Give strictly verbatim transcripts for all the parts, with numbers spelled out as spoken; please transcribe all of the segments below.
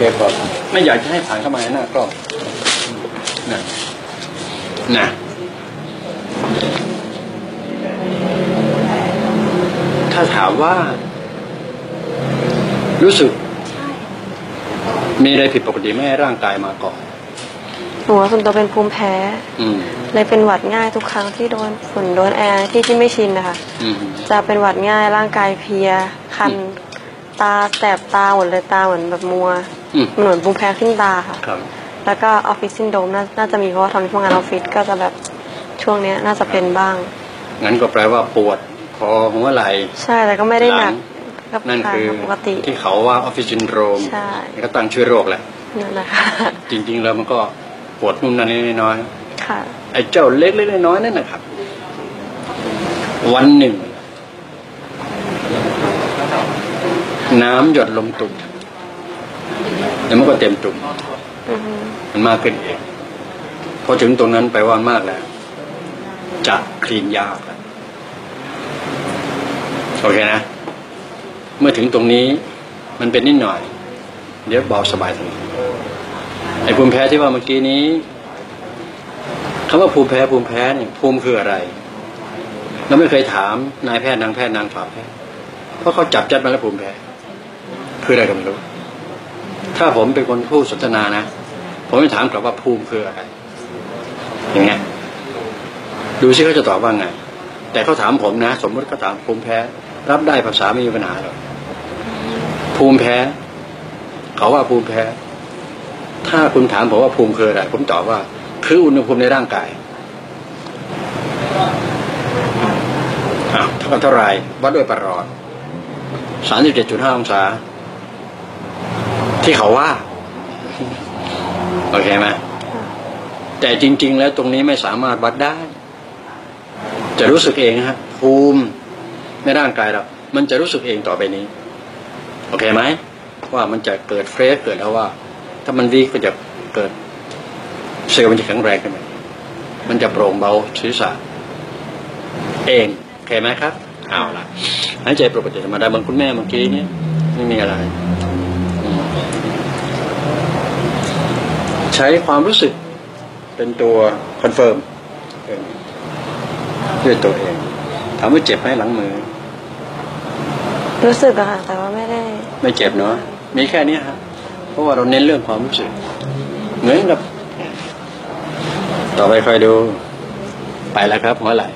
ก็ไม่อยากจะให้ผ่านเข้ามาหน้าก็นะนะถ้าถามว่ารู้สึกมีอะไรผิดปกติไม่ให้ร่างกายมาก่อนหนูส่วนตัวเป็นภูมิแพ้เลยเป็นหวัดง่ายทุกครั้งที่โดนฝุ่นโดนแอร์ที่ที่ไม่ชินนะคะจะเป็นหวัดง่ายร่างกายเพลียคันตาแสบตาหมดเลยตาเหมือนแบบมัวเหมือนภูมิแพ้ขึ้นตาค่ะแล้วก็ออฟฟิศซินโดรมน่าจะมีเพราะว่าทำทำงานออฟฟิศก็จะแบบช่วงนี้น่าจะเป็นบ้างงั้นก็แปลว่าปวดคอหัวไหล่ใช่แต่ก็ไม่ได้หนักนั่นคือปกติที่เขาว่าออฟฟิศซินโดรมก็ตั้งชื่อโรคแหละนั่นแหละค่ะจริงๆแล้วมันก็ปวดนู่นนั่นนี่น้อยค่ะไอ้เจ้าเล็กๆน้อยๆนั่นนะครับวันหนึ่งน้ำหยดลงตุ่มแล้วมันก็เต็มตุ่มมันมากขึ้นเองพอถึงตรงนั้นไปว่ามากแล้วจะคลีนยากโอเคนะเมื่อถึงตรงนี้มันเป็นนิดหน่อยเดี๋ยวเบาสบายทันทีไอ้ภูมิแพ้ที่ว่าเมื่อกี้นี้คำว่าภูมิแพ้ภูมิแพ้เนี่ยภูมิคืออะไรเราไม่เคยถามนายแพทย์นางแพทย์นางฝ่าแพทย์เพราะเขาจับจัดมาแล้วภูมิแพ้คืออะไรก็ไม่รู้ถ้าผมเป็นคนพูดสนทนานะผมไม่ถามกลับว่าภูมิคืออะไรอย่างเงี้ยดูซิเขาจะตอบว่าไงแต่เขาถามผมนะสมมติเขาถามภูมิแพ้รับได้ภาษาไม่มีปัญหาหรอกภูมิแพ้เขาว่าภูมิแพ้ถ้าคุณถามผมว่าภูมิคืออะไรผมตอบว่าคืออุณหภูมิในร่างกายอ้าวเท่ากับเท่าไรวัดด้วยประหลอดสามสิบเจ็ดจุดห้าองศาที่เขาว่าโอเคไหมแต่จริงๆแล้วตรงนี้ไม่สามารถวัดได้จะรู้สึกเองฮะภูมิในร่างกายเรามันจะรู้สึกเองต่อไปนี้โอเคไหมว่ามันจะเกิดเฟรชเกิดแล้วว่าถ้ามันวีก็จะเกิดเซลล์มันจะแข็งแรงขึ้นมามันจะโปร่งเบาศีรษะเองโอเคไหมครับเอาล่ะหายใจปกติธรรมดาบางคุณแม่เมื่อกี้นี้ไม่มีอะไรใช้ความรู้สึกเป็นตัวคอนเฟิร์มด้วยตัวเองถามว่าเจ็บไหมหลังมือรู้สึกอะค่ะแต่ว่าไม่ได้ไม่เจ็บเนาะมีแค่นี้ครับเพราะว่าเราเน้นเรื่องความรู้สึกเหมือนกับต่อไปคอยดูไปแล้วครับหัวไหล่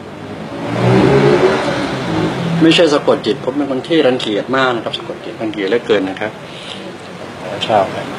ไม่ใช่สะกดจิตผมเป็นคนที่รังเกียจมากนะครับสะกดจิตรังเกียจเหลือเกินนะครับชอบครับ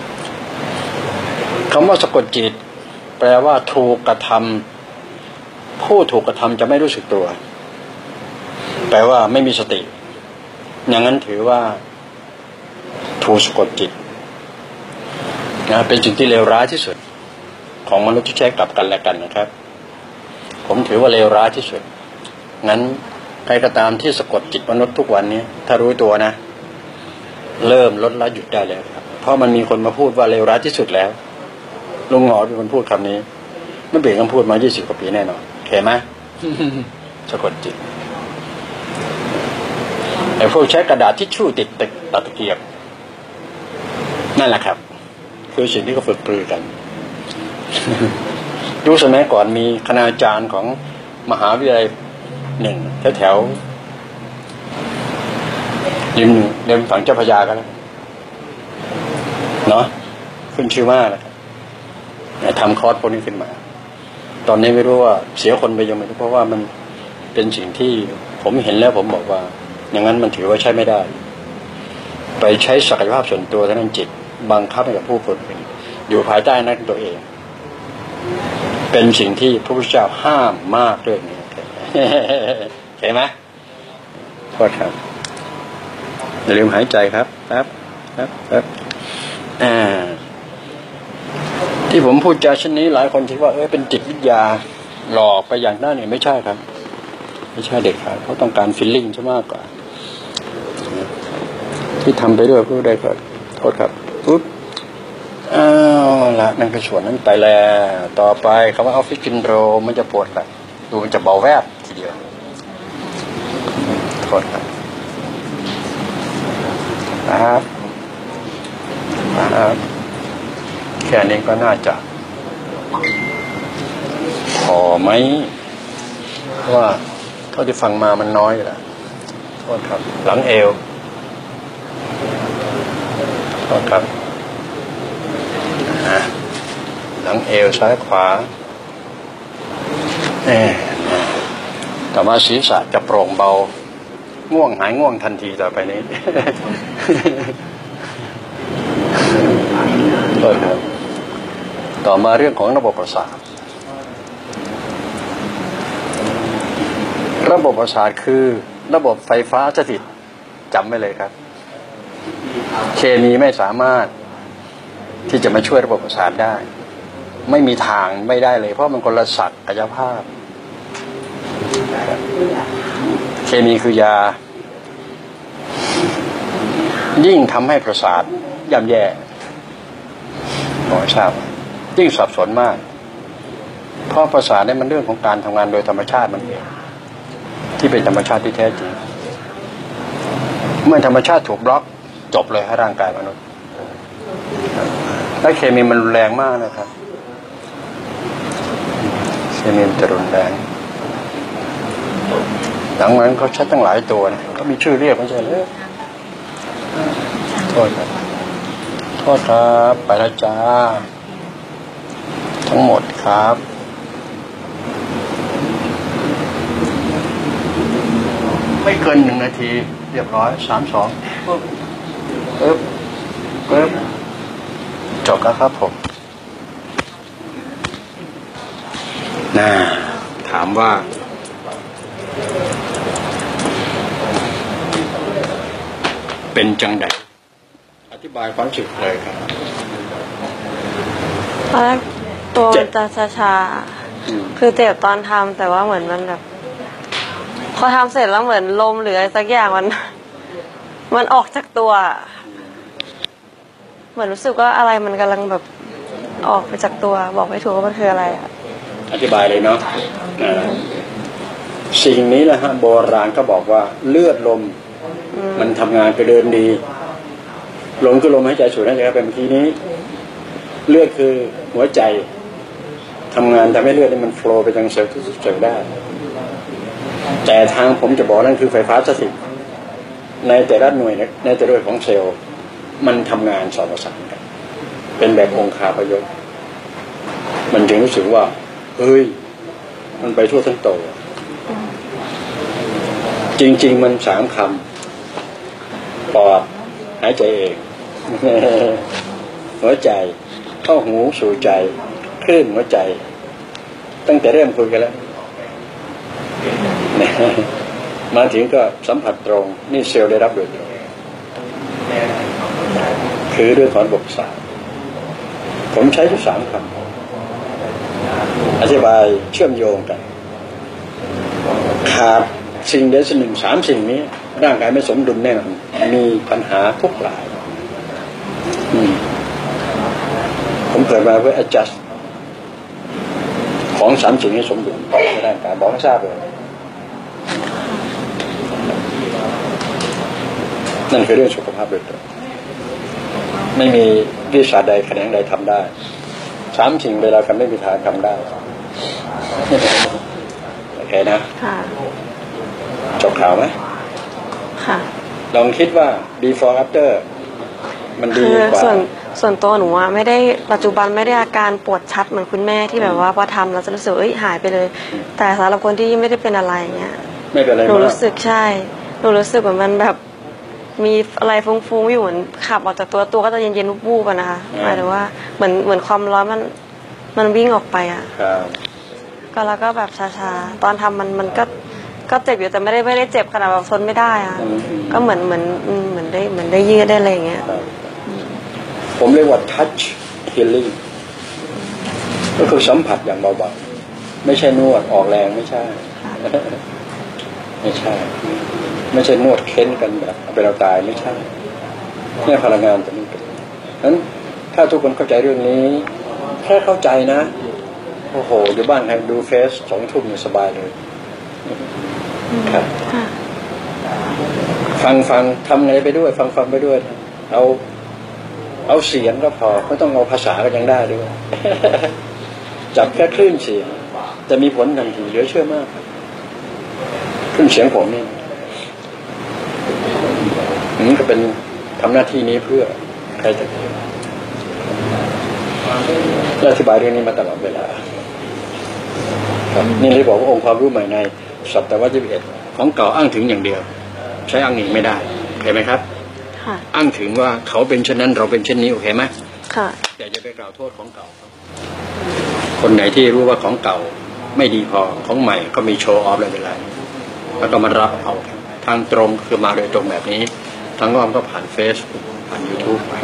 คำว่าสะกดจิตแปลว่าถูกกระทำผู้ถูกกระทำจะไม่รู้สึกตัวแปลว่าไม่มีสติอย่างนั้นถือว่าถูกสะกดจิตนะเป็นสิ่งที่เลวร้ายที่สุดของมนุษย์ที่ใช้กับกันและกันนะครับผมถือว่าเลวร้ายที่สุดงั้นใครก็ตามที่สะกดจิตมนุษย์ทุกวันนี้ถ้ารู้ตัวนะเริ่มลดละหยุดได้แล้วครับเพราะมันมีคนมาพูดว่าเลวร้ายที่สุดแล้วลุงหงอเป็นคนพูดคำนี้ไม่เปลี่ยนคำพูดมายี่สิบกว่าปีแน่นอนเห็นไหม สะกดจิตไอ้พวกใช้กระดาษทิชชู่ติดติดตะเกียบนั่นแหละครับคือสิ่งที่เขาฝึกปรือกันยุคสมัยก่อนมีคณาจารย์ของมหาวิทยาลัยหนึ่งแถวแถวริมเดิมฝั่งเจ้าพระยากันเนาะขึ้นชื่อมากเลยทำคอร์สพวกนี้ขึ้นมาตอนนี้ไม่รู้ว่าเสียคนไปยังไงเพราะว่ามันเป็นสิ่งที่ผมเห็นแล้วผมบอกว่าอย่างนั้นมันถือว่าใช้ไม่ได้ไปใช้ศักยภาพส่วนตัวทางด้านจิตบังคับให้กับผู้คนอยู่ภายใต้นั้นตัวเองเป็นสิ่งที่พระพุทธเจ้าห้ามมากเรื่องนี้เห็นไหมโทษครับอย่าลืมหายใจครับครับครับครับอ่าที่ผมพูดจาเช่นนี้หลายคนคิดว่าเออเป็นจิตวิทยาหลอกไปอย่างนั้นเนี่ยไม่ใช่ครับไม่ใช่เด็กครับเขาต้องการฟีลลิ่งซะมากกว่าที่ทำไปด้วยพูดได้ก็โทษครับปุ๊บอ้าวละนั่นก็ส่วนนั้นไปแล้วต่อไปคำว่าออฟฟิศซินโดรมมันจะปวดละดูมันจะเบาแวบทีเดียวโทษครับครับนะครับแค่นี้ก็น่าจะพอไหมว่าเท่าที่ฟังมามันน้อยแหละโทษครับหลังเอวโทษครับนะหลังเอวซ้ายขวาเอ๊ะแต่ว่าศีรษะจะโปร่งเบาง่วงหายง่วงทันทีต่อไปนี้ โทษครับต่อมาเรื่องของระบบประสาทระบบประสาทคือระบบไฟฟ้าสถิตจำไว้เลยครับเคมีไม่สามารถที่จะมาช่วยระบบประสาทได้ไม่มีทางไม่ได้เลยเพราะมันคนละศักยภาพเคมีคือยายิ่งทำให้ประสาทย่ำแย่หมอทราบยิ่งสับสนมากเพราะประสาทนี่มันเรื่องของการทำงานโดยธรรมชาติมันเองที่เป็นธรรมชาติที่แท้จริงเมื่อธรรมชาติถูกบล็อกจบเลยให้ร่างกายมนุษย์และเคมีมันรุนแรงมากนะครับเคมีมันจะรุนแรงหลังนั้นเขาใช้ตั้งหลายตัวนะเขามีชื่อเรียกไม่ใช่เหรอโทษครับโทษครับไปแล้วจ้าทั้งหมดครับไม่เกินหนึ่งนาทีเรียบร้อยสามสองปึ๊บปึ๊บปึ๊บจบแล้วครับผมน่าถามว่าเป็นจังใดอธิบายความรู้สึกเลยครับตอนแรกตัวมันจะชาๆคือเจ็บตอนทำแต่ว่าเหมือนมันแบบพอทำเสร็จแล้วเหมือนลมหรืออะไรสักอย่างมันมันออกจากตัวเหมือนรู้สึกว่าอะไรมันกำลังแบบออกไปจากตัวบอกไม่ถูกว่ามันคืออะไรอะอธิบายเลยเนาะสิ่งนี้แหละฮะโบราณก็บอกว่าเลือดลมมันทำงานไปเดินดีลมคือลมหายใจสูดหายใจเข้าไปเมื่อกี้นี้เลือดคือหัวใจทำงานทำให้เลือดมันโฟลว์ไปทางเซลล์ทุกเซลล์ได้แต่ทางผมจะบอกนั่นคือไฟฟ้าสถิตในแต่ละหน่วยในแต่ละหน่วยของเซลล์มันทำงานสอดประสานกันเป็นแบบองคาพยพมันจึงรู้สึกว่าเฮ้ยมันไปทั่วทั้งตัวจริงๆมันสามคำปอดหายใจเองหัวใจเข้าหูสู่ใจคลื่นหัวใจตั้งแต่เริ่มคุยกันแล้วมาถึงก็สัมผัสตรงนี่เซลล์ได้รับโดยตรงคือด้วยถอนบกษาผมใช้ทุกสามคำอธิบายเชื่อมโยงกันขาดสิ่งใดสิ่งหนึ่งสามสิ่งนี้ร่างกายไม่สมดุลแน่นอนมีปัญหาทุกหลายผมเกิดมาเพื่อ adjust ของสามสิ่งให้สมดุลในร่างกายบอกให้ทราบเลยนั่นคือเรื่องสุขภาพโดยตรงไม่มีวิชาใดแขนงใดทำได้สามสิ่งเวลากันไม่มีทางทำได้โอเคนะค่ะจบข่าวไหมค่ะลองคิดว่า before after มันดีกว่าส่วนส่วนตัวหนูอะไม่ได้ปัจจุบันไม่ได้อาการปวดชัดเหมือนคุณแม่ที่แบบว่าพอทำแล้วจะรู้สึกเอ้ยหายไปเลยแต่สำหรับคนที่ไม่ได้เป็นอะไรเงี้ยไม่เป็นไรหนูรู้สึกใช่หนูรู้สึกเหมือนมันแบบมีอะไรฟุ้งๆอยู่เหมือนขับออกจากตัวตัวก็จะเย็นๆวูบๆนะคะหมายถึงว่าเหมือนเหมือนความร้อนมันมันวิ่งออกไปอ่ะก็แล้วก็แบบชาๆตอนทำมันมันก็ก็เจ็บอยู่แต่ไม่ได้ไม่ได้เจ็บขนาดแบบทนไม่ได้อ่ะก็เหมือนเหมือนเหมือนได้เหมือนได้ยืดได้อะไรอย่างเงี้ยผมเรียกว่า touch healing ก็คือสัมผัสอย่างเบาๆไม่ใช่นวดออกแรงไม่ใช่ไม่ใช่ไม่ใช่นวดเค้นกันแบบเอาไปเราตายไม่ใช่เนี่ยพลังงานตัวนี้นั้นถ้าทุกคนเข้าใจเรื่องนี้แค่เข้าใจนะโอ้โหอยู่บ้านใครดูเฟซสองทุ่มสบายเลยครับฟังฟังทำไงไปด้วยฟังฟังไปด้วยเอาเอาเสียงก็พอไม่ต้องเอาภาษาก็ยังได้ด้วย จับแค่คลื่นเสียงจะมีผลทันทีเหลือเชื่อมากคลื่นเสียงผมนี่มันก็เป็นทำหน้าที่นี้เพื่อใครจะอธิบายเรื่องนี้มาตลอดเวลาครับนี่เลยบอกว่าองค์ความรู้ใหม่ในสัตวรรษที่สิบเอ็ดของเก่าอ้างถึงอย่างเดียวใช้อ้างอิงไม่ได้โอเคไหมครับค่ะอ้างถึงว่าเขาเป็นเช่นนั้นเราเป็นเช่นนี้โอเคไหมค่ะแต่จะไปกล่าวโทษของเก่าคนไหนที่รู้ว่าของเก่าไม่ดีพอของใหม่ก็มีโชว์ออฟอะไรเป็นไรแล้วก็มารับเอาทางตรงคือมาโดยตรงแบบนี้ทางอ้อมก็ผ่านเฟซผ่าน YouTube ไป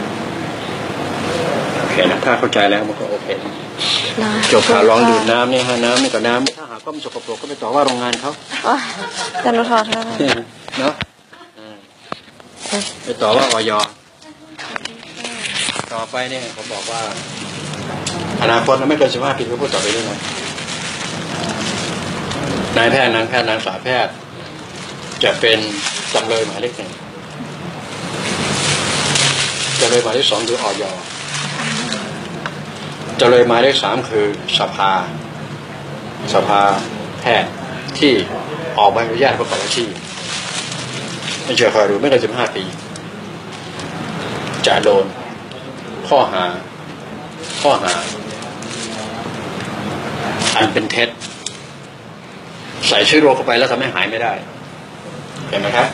โอเคนะถ้าเข้าใจแล้วมันก็โอเคจบข่าวลองดื่มน้ำนี่ฮะน้ำนี่กับน้ำถ้าหากก็มันสกปรกก็ไปต่อว่าโรงงานเขาจะนุทอดเนาะไปต่อว่าออยต่อไปเนี่ยผมบอกว่าอนาคตไม่เกินสิบห้าปีก็พูดต่อไปด้วยนะนายแพทย์นางแพทย์นางสาวแพทย์จะเป็นจำเลยหมายเลขหนึ่งจำเลยหมายเลขสองคือออยจำเลยหมายเลขสามคือสภาสภาแพทย์ที่ออกใบอนุญาตประกอบอาชีพไม่เชื่อคอยดูไม่เกินสิบห้าปีจะโดนข้อหาข้อหาอันเป็นเท็จใส่ชื่อโรคเข้าไปแล้วทำให้หายไม่ได้เห็นไหมครับ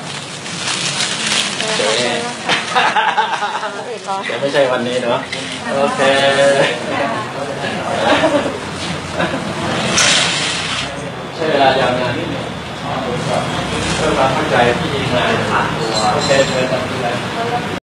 แต่ไม่ใช่วันนี้เนาะโอเคใช้เวลายาวนานนิดหนึ่งเพื่อความเข้าใจที่งานโอเคเชิญครับ